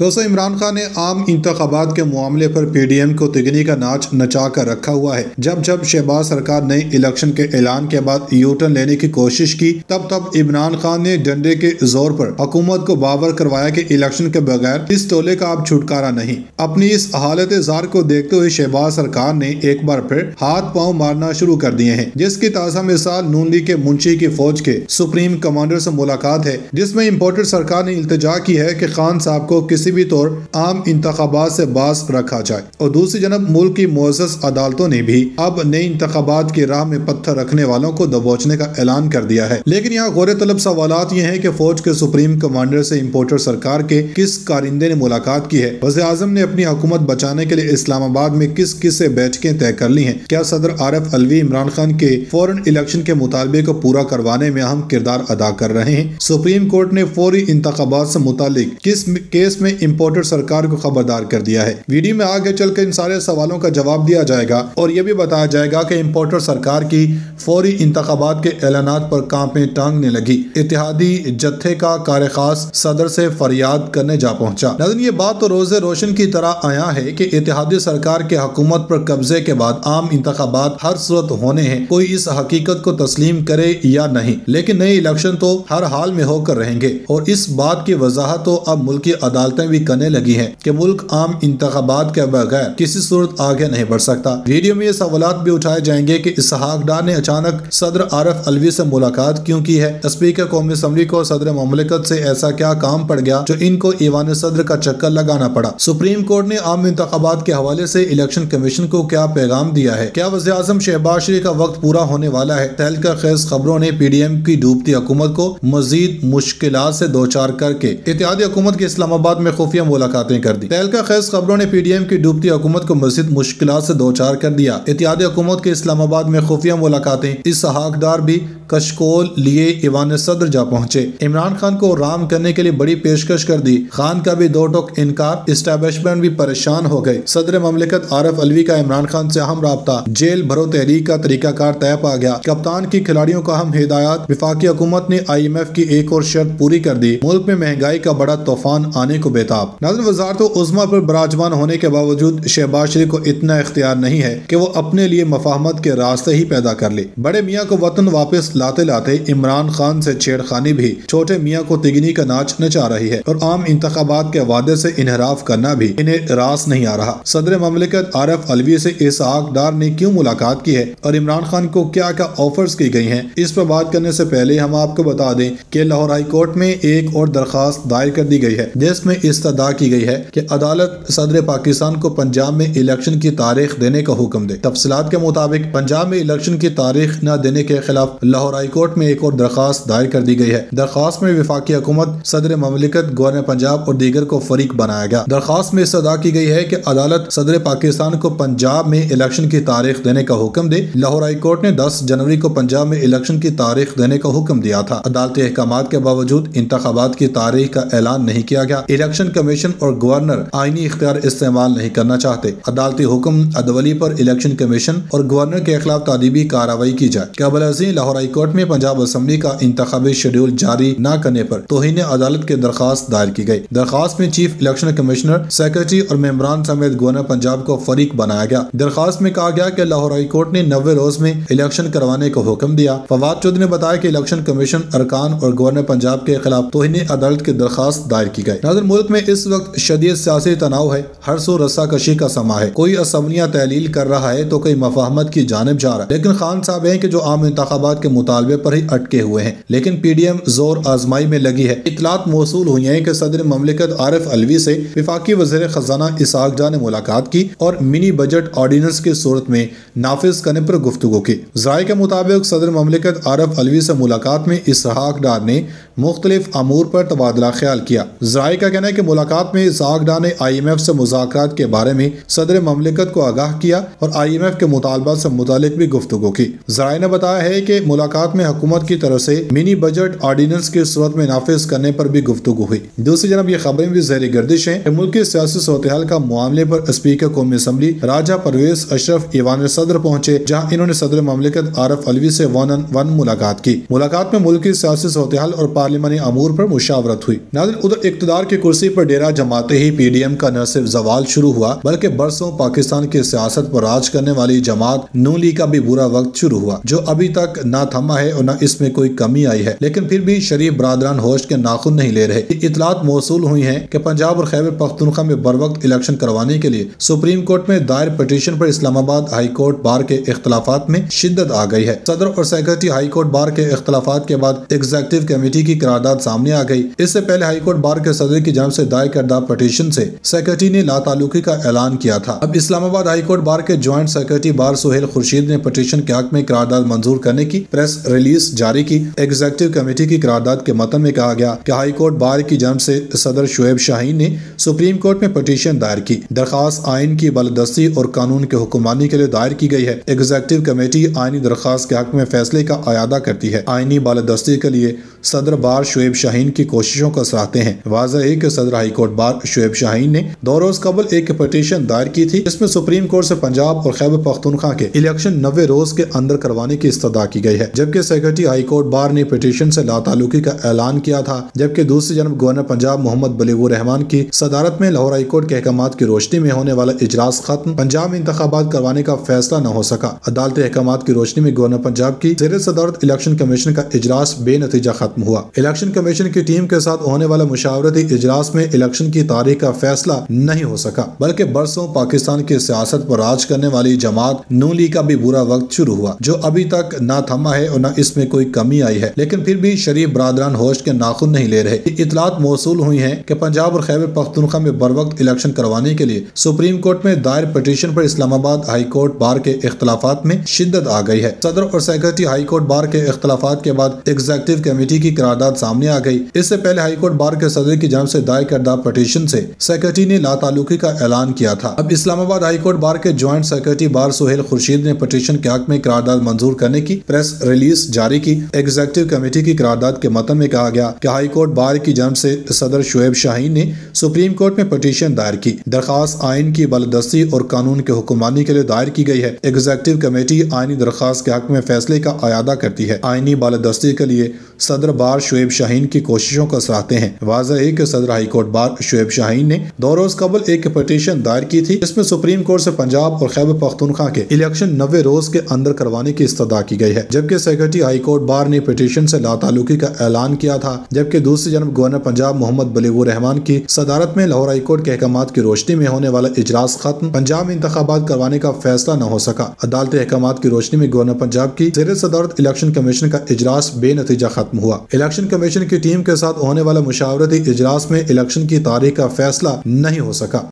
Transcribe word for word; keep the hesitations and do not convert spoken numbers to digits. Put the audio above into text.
दोस्तों, इमरान खान ने आम इंतखाबात के मामले पर पी डी एम को तिगनी का नाच नचा कर रखा हुआ है। जब जब शहबाज सरकार ने इलेक्शन के ऐलान के बाद यू टर्न लेने की कोशिश की, तब तब इमरान खान ने डंडे के जोर पर हुकूमत को बावर करवाया कि इलेक्शन के बगैर इस टोले का अब छुटकारा नहीं। अपनी इस हालत जार को देखते हुए शहबाज सरकार ने एक बार फिर हाथ पांव मारना शुरू कर दिए हैं, जिसकी ताज़ा मिसाल नून लीग के मुंशी की फौज के सुप्रीम कमांडर से मुलाकात है, जिसमें इम्पोर्टेड सरकार ने इल्तिजा की है कि खान साहब को किसी भी तौर आम इंतखाबात से बाज रखा जाए। और दूसरी जनब मुल्क की मुअज़्ज़ज़ अदालतों ने भी अब नए इंतखाबात की राह में पत्थर रखने वालों को दबोचने का ऐलान कर दिया है। लेकिन यहाँ गौर तलब सवालात ये हैं कि फौज के सुप्रीम कमांडर से इम्पोर्टर सरकार के किस कारिंदे ने मुलाकात की है। वज़ीर आज़म ने अपनी हुकूमत बचाने के लिए इस्लामाबाद में किस किस से बैठकें तय कर ली हैं। क्या सदर आरिफ अलवी इमरान खान के फौरन इलेक्शन के मुतालबे को पूरा करवाने में अहम किरदार अदा कर रहे हैं। सुप्रीम कोर्ट ने फौरी इंतखाबात से मुतालिक किस केस में इम्पोर्टर सरकार को खबरदार कर दिया है। वीडियो में आगे चलकर इन सारे सवालों का जवाब दिया जाएगा और यह भी बताया जाएगा कि इम्पोर्टर सरकार की फौरी इंतखाबात के ऐलानात पर कांपे टांगने लगी। इत्तेहादी जत्थे का कार खास सदर से फरियाद करने जा पहुंचा। नाज़रीन, ये बात तो रोजे रोशन की तरह आया है कि इत्तेहादी सरकार के हुकूमत पर कब्जे के बाद आम इंतखाबात हर सूरत होने हैं, कोई इस हकीकत को तस्लीम करे या नहीं, लेकिन नए इलेक्शन तो हर हाल में होकर रहेंगे। और इस बात की वजाहत तो अब मुल्क की अदालतें भी करने लगी हैं कि मुल्क आम इंतखाबात के बगैर किसी सूरत आगे नहीं बढ़ सकता। वीडियो में ये सवालात भी उठाए जाएंगे कि इसहाक डार ने अचानक सदर आरिफ अलवी से मुलाकात क्यों की है। स्पीकर कौमी असम्बली को सदर मुमलिकत से ऐसा क्या काम पड़ गया जो इनको ईवान सदर का चक्कर लगाना पड़ा। सुप्रीम कोर्ट ने आम इंतखाबात के हवाले से इलेक्शन कमीशन को क्या पैगाम दिया है। क्या वज़ीर आज़म शहबाज शरीफ का वक्त पूरा होने वाला है। तहलका खेज खबरों ने पी डी एम की डूबती हुकूमत को मजीद मुश्किलात से दो चार करके इत्तेहादी हुकूमत की इस्लामाबाद में खुफिया मुलाकातें कर दी। तहलका खेज खबरों ने पी डी एम की डूबती हुकूमत को मजीद मुश्किलात से दो चार कर दिया। इत्तेहादी हुकूमत के इस्लामाबाद में खुफिया मुलाकातें। इस हकदार भी कशकोल लिए ईवान सदर जा पहुंचे। इमरान खान को राम करने के लिए बड़ी पेशकश कर दी। खान का भी दो टोक इनकार। इस्टेब्लिशमेंट भी परेशान हो गए। सदर ममलिकत आरिफ अलवी का इमरान खान से अहम राब्ता। जेल भरो तहरीक का तरीकाकार तय पा गया। कप्तान की खिलाड़ियों का अहम हिदायत। विफाकी हुकूमत ने आई एम एफ की एक और शर्त पूरी कर दी। मुल्क में महंगाई का बड़ा तूफान आने को बेताब। नाज़रीन, वज़ारत उज़्मा पर बराजमान होने के बावजूद शहबाज शरीफ को इतना इख्तियार नहीं है कि वो अपने लिए मफाहमत के रास्ते ही पैदा कर ले। बड़े मियाँ को वतन वापस लाते लाते इमरान खान से छेड़खानी भी छोटे मियाँ को तिगनी का नाच नचा रही है और आम इंतखाबात के वादे से इनहराफ करना भी इन्हें रास नहीं आ रहा। सदर ममलिकत आरिफ अलवी से इसहाक डार ने क्यों मुलाकात की है और इमरान खान को क्या क्या ऑफर्स की गई हैं, इस पर बात करने से पहले हम आपको बता दें कि लाहौर हाई कोर्ट में एक और दरखास्त दायर कर दी गई है, जिसमें इस्तदा की गई है कि अदालत सदर पाकिस्तान को पंजाब में इलेक्शन की तारीख देने का हुक्म दे। तफसीलात के मुताबिक पंजाब में इलेक्शन की तारीख न देने के खिलाफ लाहौर हाई कोर्ट में एक और दरखास्त दायर कर दी गई है। दरखास्त में विफाकी हुकूमत, सदर ममलिकत, गवर्नर पंजाब और दीगर को फरीक बनाया गया। दरखास्त में इस्तदा की गई है कि अदालत सदर पाकिस्तान को पंजाब में इलेक्शन की तारीख देने का हुक्म दे। लाहौर हाई कोर्ट ने दस जनवरी को पंजाब में इलेक्शन की तारीख देने का हुक्म दिया था। अदालती अहकामात के बावजूद इंतखाबात की तारीख का ऐलान नहीं किया गया। इलेक्शन कमीशन और गवर्नर आईनी इख्तियार इस्तेमाल नहीं करना चाहते। अदालती हुक्म अदवली पर इलेक्शन कमीशन और गवर्नर के खिलाफ तादीबी कार्रवाई की जाए। कबल अज़ीं लाहौर हाई कोर्ट में पंजाब असम्बली का इंतखाबी शेड्यूल जारी न करने पर तौहीन अदालत की दरखास्त दायर की गई। दरखास्त में चीफ इलेक्शन कमिश्नर, सेक्रेटरी और मेंबरान समेत गवर्नर पंजाब को फरीक बनाया गया। दरखास्त में कहा गया कि लाहौर हाई कोर्ट ने नब्बे रोज में इलेक्शन करवाने का हुक्म दिया। फवाद चौधरी ने बताया कि इलेक्शन कमीशन, अरकान और गवर्नर पंजाब के खिलाफ तौहीन अदालत की दरखास्त दायर की गई। नाज़रीन, मुल्क में इस वक्त शदीद सियासी तनाव है। हर सो रस्साकशी का समा है। कोई असम्बलियाँ तहलील कर रहा है तो कोई मफाहमत की जानिब जा रहा है। लेकिन खान साहब हैं कि जो आम इंतखाबात के मुतालबे पर ही अटके हुए हैं। लेकिन पी डी एम जोर आजमाई में लगी है। इतलात मौसूल हुई है कि सदर ममलिकत आरिफ अलवी से विफाकी वज़ीर खजाना इसहाक डार ने मुलाकात की और मिनी बजट ऑर्डिनेंस की सूरत में नाफिज करने पर गुफ्तगू की। ज़राए के मुताबिक सदर ममलिकत आरिफ अलवी से मुलाकात में इसहाक डार ने मुख्तलिफ अमूर पर तबादला ख्याल किया। ज़राए का कहना है कि मुलाकात में इसहाक डार ने आई एम एफ से मुज़ाकरात के बारे में सदर ममलिकत को आगाह किया और आई एम एफ के मुतालबात से मुतालिक भी गुफ्तगू की। ज़राए ने बताया है कि मुलाकात में हुकूमत की तरफ से मिनी बजट ऑर्डिनेंस की सूरत में नाफिज करने पर भी गुफ्तगू हुई। दूसरी जानब ये खबरें भी ज़ेर गर्दिश हैं कि मुल्क की सियासी सूरत-ए-हाल का मामले पर स्पीकर कौमी असम्बली राजा परवेज अशरफ ईवान सदर पहुंचे, जहां इन्होंने सदर ममलिकत आरिफ अलवी से वन ऑन वन मुलाकात की। मुलाकात में मुल्क की सियासी सूरत-ए-हाल और पार्लिमानी अमूर पर मुशावरत हुई। नाज़रीन, उधर इक़्तिदार की कुर्सी पर डेरा जमाते ही पी डी एम का न सिर्फ जवाल शुरू हुआ बल्कि बरसों पाकिस्तान की सियासत पर राज करने वाली जमात नून लीग का भी बुरा वक्त शुरू हुआ, जो अभी तक न थमा है और न इसमें कोई कमी आई है। लेकिन फिर भी शरीफ बरादरान होश के नाखुन नहीं ले रहे। इतलात मौसूल हुई है कि पंजाब और खैबर पख्तूनख्वा में बर वक्त इलेक्शन करवाने के लिए सुप्रीम कोर्ट में दायर पिटीशन पर इस्लामाबाद हाई कोर्ट बार के इख्तलाफात में शिद्दत आ गई है। सदर और सेक्रेटरी हाई कोर्ट बार के इख्तलाफात के बाद एग्जीक्यूटिव कमेटी की करारदाद सामने आ गई। इससे पहले हाई कोर्ट बार के सदर की जानिब से दायर करदा पिटीशन से सेक्रेटरी ने लाताल्लुकी का ऐलान किया था। अब इस्लामाबाद हाई कोर्ट बार के joint secretary bar Suhail Khurshid ने पिटीशन के हक में करारदाद मंजूर करने की प्रेस रिलीज जारी की। एग्जीक्यूटिव कमेटी की करारदाद के मतन में कहा गया कि हाई कोर्ट बार की जानिब से सदर शुएब शाहीन ने सुप्रीम कोर्ट में पिटीशन दायर की। दरखास्त आइन की बालादस्ती और कानून के हुक्मरानी के लिए दायर की गई है। एग्जीक्यूटिव कमेटी आइनी दरखास्त के हक में फैसले का अयादा करती है। आइनी बालादस्ती के लिए सदर बार शुएब शाहीन की कोशिशों को सराहते हैं। वाज़ेह है कि सदर high court bar Shoaib Shaheen ने दो रोज कबल एक पिटीशन दायर की थी, जिसमें सुप्रीम कोर्ट से पंजाब और खैबर पख्तूनख्वा के इलेक्शन नब्बे रोज के अंदर करवाने की इस्तदा की गई है। जबकि सेक्रेटरी हाई कोर्ट बार ने पिटीशन से लाताल्लुकी का ऐलान किया था। जबकि दूसरी जानब गवर्नर पंजाब मोहम्मद बलीगुर रहमान की सदारत में लाहौर हाई कोर्ट के अहकामात की रोशनी में होने वाला इजलास खत्म, पंजाब में इंतखाबात करवाने का फैसला न हो सका। अदालत अहकामात की रोशनी में गवर्नर पंजाब की ज़ेर सदारत इलेक्शन कमीशन का इजलास बेनतीजा खत्म हुआ। इलेक्शन कमीशन की टीम के साथ होने वाला मुशावरती इजलास में इलेक्शन की तारीख का फैसला नहीं हो सका, बल्कि बरसों पाकिस्तान की सियासत पर राज करने वाली जमात नून लीग का भी बुरा वक्त शुरू हुआ, जो अभी तक न थमा है और न इसमें कोई कमी आई है। लेकिन फिर भी शरीफ बरादरान होश के नाखुन नहीं ले रहे। इतलात मौसूल हुई है कि पंजाब और खैबर पख्तूनख्वा में बर वक्त इलेक्शन करवाने के लिए सुप्रीम कोर्ट में दायर पिटीशन पर इस्लामाबाद हाई कोर्ट बार के इख्तलाफात में शिद्दत आ गई है। सदर और सेक्रेटरी हाई कोर्ट बार के इख्तलाफात के बाद एग्जीक्यूटिव कमेटी की करारदाद सामने आ गई। इससे पहले हाई कोर्ट बार के सदर की जानिब से दायर करदा पिटीशन से सेक्रेटरी ने लाताल्लुकी का ऐलान किया था। अब इस्लामाबाद हाई कोर्ट बार के joint secretary bar Suhail Khurshid ने पिटीशन के हक में करारदाद मंजूर करने की प्रेस रिलीज जारी की। एग्जीक्यूटिव कमेटी की करारदाद के मतन में कहा गया कि हाई कोर्ट बार की जानिब से सदर शुएब शाहीन ने सुप्रीम कोर्ट में पिटीशन दायर की। दरखास्त आइन की बालादस्ती और कानून के हुक्मरानी के लिए दायर की गई है। एग्जीक्यूटिव कमेटी आइनी दरखास्त के हक में फैसले का अयादा करती है। आइनी बालादस्ती के लिए सदर बार शुएब शाहीन की कोशिशों को सराहते हैं। वाज़ेह है कि सदर high court bar Shoaib Shaheen ने दो रोज कबल एक पिटीशन दायर की थी, जिसमें सुप्रीम कोर्ट से पंजाब और खैबर पख्तूनख्वा के इलेक्शन नब्बे रोज के अंदर करवाने की इस्तदा की गई है। जबकि सेक्रेटरी हाई कोर्ट बार ने पिटीशन से लाताल्लुकी का ऐलान किया था। जबकि दूसरी जानब गवर्नर पंजाब मोहम्मद बलीगुर रहमान की सदारत में लाहौर हाई कोर्ट के अहकामात की रोशनी में होने वाला इजलास खत्म, पंजाब में इंतखाबात करवाने का फैसला न हो सका। अदालत अहकामात की रोशनी में गवर्नर पंजाब की ज़ेर सदारत इलेक्शन कमीशन का इजलास बेनतीजा खत्म हुआ। इलेक्शन कमीशन की टीम के साथ होने वाला मुशावरती इजलास में इलेक्शन की तारीख का फैसला नहीं हो सका।